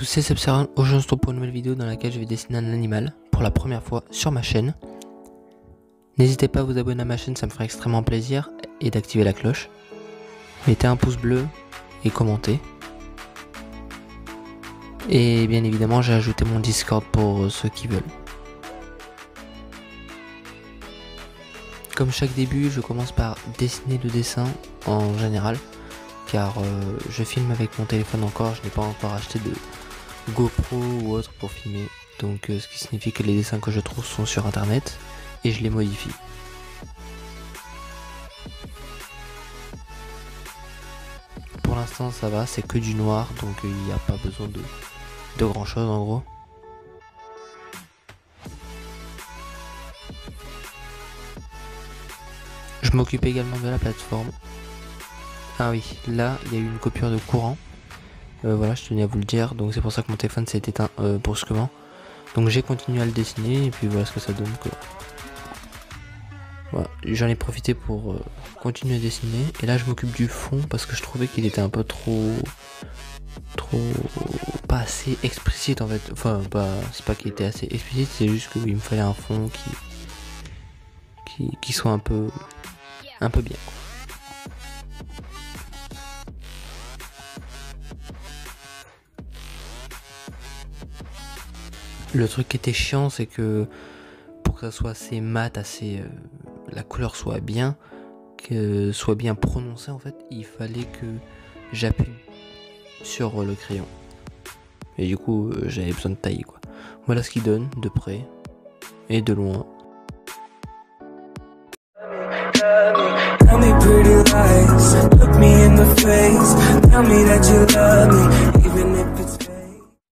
c'est Sebseran. Aujourd'hui on se retrouve pour une nouvelle vidéo dans laquelle je vais dessiner un animal pour la première fois sur ma chaîne. N'hésitez pas à vous abonner à ma chaîne, ça me ferait extrêmement plaisir, et d'activer la cloche. Mettez un pouce bleu et commentez. Et bien évidemment j'ai ajouté mon Discord pour ceux qui veulent. Comme chaque début, je commence par dessiner le dessin en général, car je filme avec mon téléphone encore, je n'ai pas encore acheté de GoPro ou autre pour filmer, donc ce qui signifie que les dessins que je trouve sont sur internet et je les modifie. Pour l'instant ça va, c'est que du noir, donc il n'y a pas besoin de grand chose en gros. Je m'occupe également de la plateforme. Ah oui, là il y a eu une coupure de courant. Voilà, je tenais à vous le dire, donc c'est pour ça que mon téléphone s'est éteint brusquement. Donc j'ai continué à le dessiner et puis voilà ce que ça donne quoi. Voilà, j'en ai profité pour continuer à dessiner. Et là je m'occupe du fond parce que je trouvais qu'il était un peu trop pas assez explicite en fait. Enfin c'est pas qu'il était assez explicite, c'est juste qu'il me fallait un fond qui soit un peu bien. Le truc qui était chiant, c'est que pour que ça soit assez mat, la couleur soit bien, que soit bien prononcée en fait, il fallait que j'appuie sur le crayon. Et du coup, j'avais besoin de tailler quoi. Voilà ce qu'il donne de près et de loin. Tell me pretty lies, look me in the face, tell me that you love me, even if it's